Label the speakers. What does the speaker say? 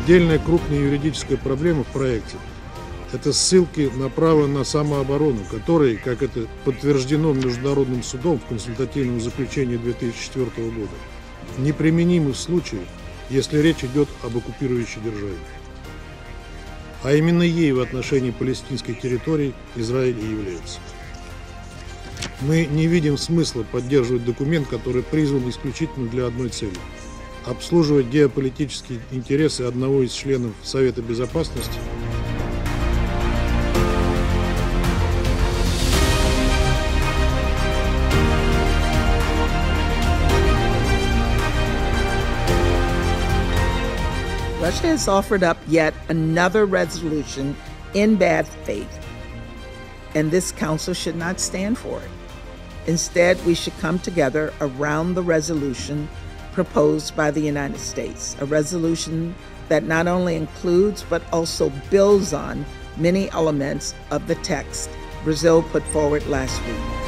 Speaker 1: Отдельная крупная юридическая проблема в проекте – это ссылки на право на самооборону, которые, как это подтверждено Международным судом в консультативном заключении 2004 года, неприменимы в случае, если речь идет об оккупирующей державе. А именно ей в отношении палестинской территории Израиль и является. Мы не видим смысла поддерживать документ, который призван исключительно для одной цели – обслуживать геополитические интересы одного из членов Совета Безопасности.
Speaker 2: Russia has offered up yet another resolution in bad faith, and this council should not stand for it. Instead, we should come together around the resolution proposed by the United States, a resolution that not only includes but also builds on many elements of the text Brazil put forward last week.